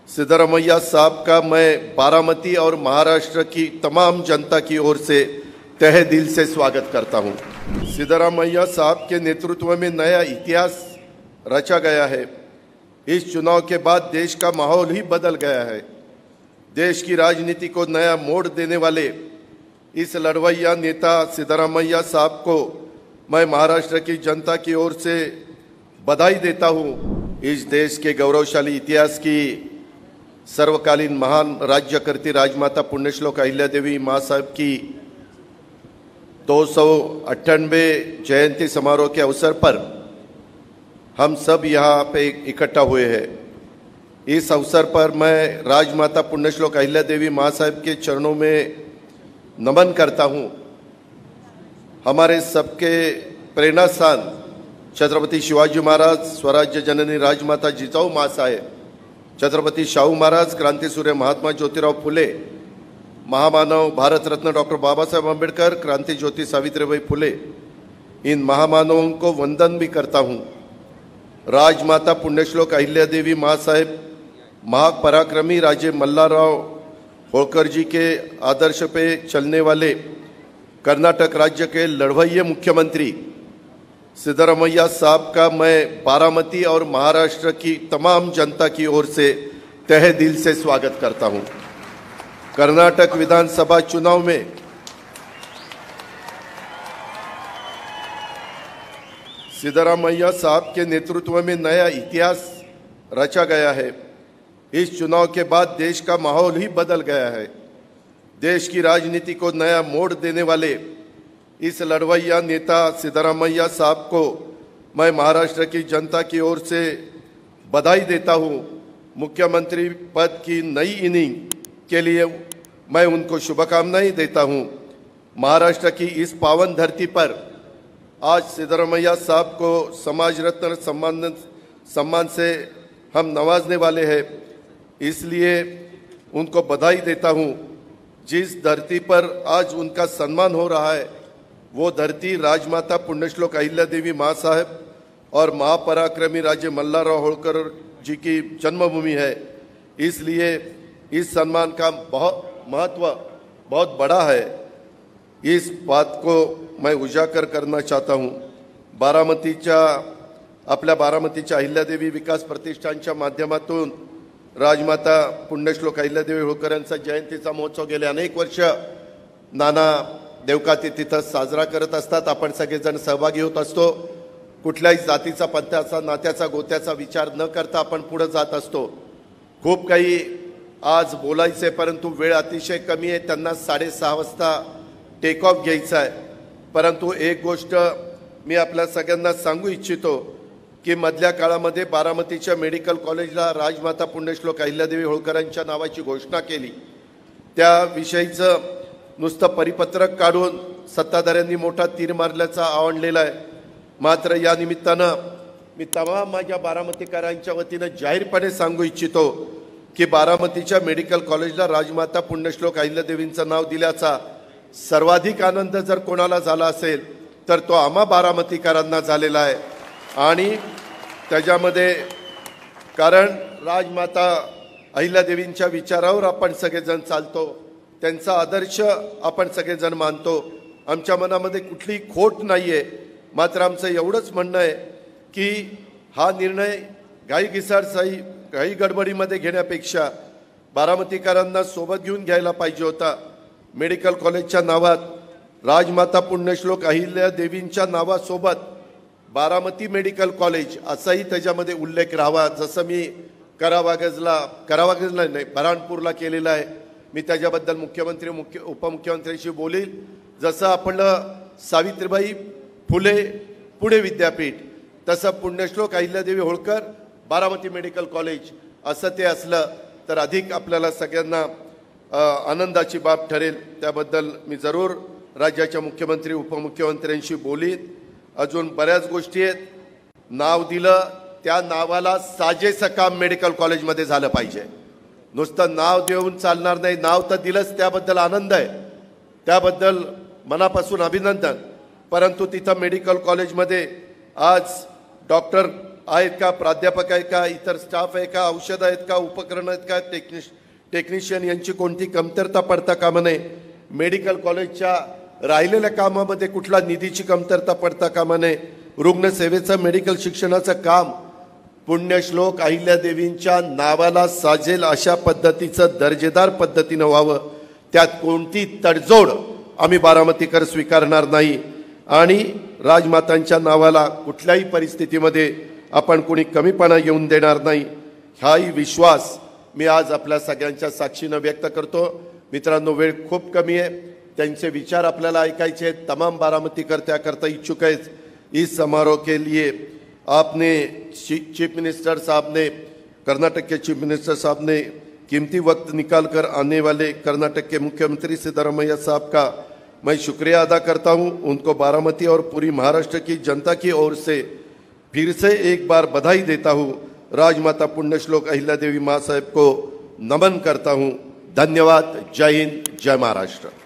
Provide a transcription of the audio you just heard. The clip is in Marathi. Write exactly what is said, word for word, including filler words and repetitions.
सिद्धरामैया साहब का मैं बारामती और महाराष्ट्र की तमाम जनता की ओर से तहे दिल से स्वागत करता हूं। सिद्धरामैया साहब के नेतृत्व में नया इतिहास रचा गया है। इस चुनाव के बाद देश का माहौल ही बदल गया है। देश की राजनीति को नया मोड़ देने वाले इस लड़वैया नेता सिद्धरामैया साहब को मैं महाराष्ट्र की जनता की ओर से बधाई देता हूं। इस देश के गौरवशाली इतिहास की सर्वकालीन महान राज्यकर्त्री राजमाता पुण्यश्लोक अहिल्यादेवी माँ साहब की दो सौ अट्ठानवे जयंती समारोह के अवसर पर हम सब यहाँ पे इकट्ठा हुए हैं। इस अवसर पर मैं राजमाता पुण्यश्लोक अहिल्यादेवी माँ साहब के चरणों में नमन करता हूँ। हमारे सबके प्रेरणा स्थान छत्रपति शिवाजी महाराज, स्वराज्य जननी राजमाता जिजाऊ माँ साहेब, छत्रपति शाहू महाराज, क्रांतिसूर्य महात्मा ज्योतिराव फुले, महामानव भारत रत्न डॉक्टर बाबा साहेब अम्बेडकर, क्रांति ज्योति सावित्रीबाई फुले, इन महामानवों को वंदन भी करता हूँ। राजमाता पुण्यश्लोक अहिल्यादेवी माँ साहेब महापराक्रमी राजे मल्हारराव होळकर जी के आदर्श पे चलने वाले कर्नाटक राज्य के लड़वैये मुख्यमंत्री सिद्धरामैया साहब का मैं बारामती और महाराष्ट्र की तमाम जनता की ओर से तहे दिल से स्वागत करता हूं। कर्नाटक विधानसभा चुनाव में सिद्धरामैया साहब के नेतृत्व में नया इतिहास रचा गया है। इस चुनाव के बाद देश का माहौल ही बदल गया है। देश की राजनीति को नया मोड़ देने वाले इस लड़वैया नेता सिद्धरामैया साहब को मैं महाराष्ट्र की जनता की ओर से बधाई देता हूं। मुख्यमंत्री पद की नई इनिंग के लिए मैं उनको शुभकामनाएं देता हूं। महाराष्ट्र की इस पावन धरती पर आज सिद्धरामैया साहब को समाज रत्न सम्मान सम्मान से हम नवाजने वाले हैं, इसलिए उनको बधाई देता हूं। जिस धरती पर आज उनका सम्मान हो रहा है वो धरती राजमाता पुण्यश्लोक अहिल्यादेवी माँ साहब और महापराक्रमी राजे मल्हारराव होळकर जी की जन्मभूमि है, इसलिए इस सम्मान का बहुत महत्व बहुत बड़ा है। इस बात को मैं उजागर करना चाहता हूँ। बारामतीच्या आपल्या बारामतीच्या अहिल्यादेवी विकास प्रतिष्ठानच्या माध्यमातून राजमाता पुण्यश्लोक अहिल्यादेवी होळकर यांचा जयंतीचा महोत्सव गेले अनेक वर्ष नाना देवकाती तिथं साजरा करत असतात। आपण सगळेजण सहभागी होत असतो। कुठल्याही जातीचा, पंथाचा, नात्याचा, गोत्याचा विचार न करता आपण पुढे जात असतो। खूप काही आज बोलायचे, परंतु वेळ अतिशय कमी आहे। त्यांना साडेसहा वाजता टेक ऑफ घ्यायचा आहे। परंतु एक गोष्ट मी आपल्या सगळ्यांना सांगू इच्छितो की मधल्या काळामध्ये बारामतीच्या मेडिकल कॉलेजला राजमाता पुण्यश्लोक अहिल्यादेवी होळकरांच्या नावाची घोषणा केली। त्याविषयीचं नुसतं परिपत्रक काढून सत्ताधाऱ्यांनी मोठा तीर मारल्याचा आवडलेला आहे। मात्र या निमित्तानं मी तमाम माझ्या बारामतीकरांच्या वतीनं जाहीरपणे सांगू इच्छितो की बारामतीच्या मेडिकल कॉलेजला राजमाता पुण्यश्लोक अहिल्यादेवींचं नाव दिल्याचा सर्वाधिक आनंद जर कोणाला झाला असेल तर तो आम्हा बारामतीकरांना झालेला आहे। आणि त्याच्यामध्ये कारण राजमाता अहिल्यादेवींच्या विचारावर आपण सगळेजण चालतो, त्यांचा आदर्श आपण सगळेजण मानतो। आमच्या मनामध्ये कुठली खोट नाहीये। मात्र आमचं एवढंच म्हणणं आहे की हा निर्णय घाई घिसाडसाई घाई गडबडीमध्ये घेण्यापेक्षा बारामतीकरांना सोबत घेऊन घ्यायला पाहिजे होता। मेडिकल कॉलेजच्या नावात राजमाता पुण्यश्लोक अहिल्यादेवींच्या नावासोबत बारामती मेडिकल कॉलेज असाही त्याच्यामध्ये उल्लेख राहावा। जसं मी करावागजला करावागजला नाही बऱ्हाणपूरला केलेला आहे। मी त्याच्याबद्दल मुख्यमंत्री मुख्य उपमुख्यमंत्र्यांशी बोलील। जसं आपलं सावित्रीबाई फुले पुणे विद्यापीठ तसं पुण्यश्लोक अहिल्यादेवी होळकर बारामती मेडिकल कॉलेज असं ते असलं तर अधिक आपल्याला सगळ्यांना आनंदाची बाब ठरेल। त्याबद्दल मी जरूर राज्याच्या मुख्यमंत्री उपमुख्यमंत्र्यांशी बोलीन। अजून बऱ्याच गोष्टी आहेत। नाव दिलं त्या नावाला साजेसं काम मेडिकल कॉलेजमध्ये झालं पाहिजे। नुसतं नाव देऊन चालणार नाही। नाव तर दिलंच, त्याबद्दल आनंद आहे, त्याबद्दल मनापासून अभिनंदन। परंतु तिथं मेडिकल कॉलेजमध्ये आज डॉक्टर आहेत का, प्राध्यापक आहेत का, इतर स्टाफ आहे का, औषध आहेत का, उपकरण आहेत का, टेक्निश टेक्निशियन यांची कोणती कमतरता पडता कामा नये. मेडिकल कॉलेजच्या राहिलेल्या कामामध्ये कुठला निधीची कमतरता पडता कामा नये. रुग्णसेवेचं मेडिकल शिक्षणाचं काम पुण्यश्लोक अहिल्यादेवींच्या नावाला साजेल अशा पद्धतीचं दर्जेदार पद्धतीनं व्हावं. त्यात कोणती तडजोड आम्ही बारामतीकर स्वीकारणार नाही आणि राजमातांच्या नावाला कुठल्याही परिस्थितीमध्ये आपण कोणी कमीपणा येऊन देणार नाही. हाही विश्वास मी आज आपल्या सगळ्यांच्या साक्षीनं व्यक्त करतो. मित्रांनो, वेळ खूप कमी आहे. त्यांचे विचार आपल्याला ऐकायचे आहेत. तमाम बारामतीकर त्याकरता इच्छुक आहेत. इस समारोह के लिए आपने चीफ मिनिस्टर साहब ने, कर्नाटक के चीफ मिनिस्टर साहब ने कीमती वक्त निकाल कर आने वाले कर्नाटक के मुख्यमंत्री सिद्धरामैया साहब का मैं शुक्रिया अदा करता हूं. उनको बारामती और पूरी महाराष्ट्र की जनता की ओर से फिर से एक बार बधाई देता हूं. राजमाता पुण्यश्लोक अहिल्यादेवी माँ साहेब को नमन करता हूं. धन्यवाद. जय हिंद, जय महाराष्ट्र.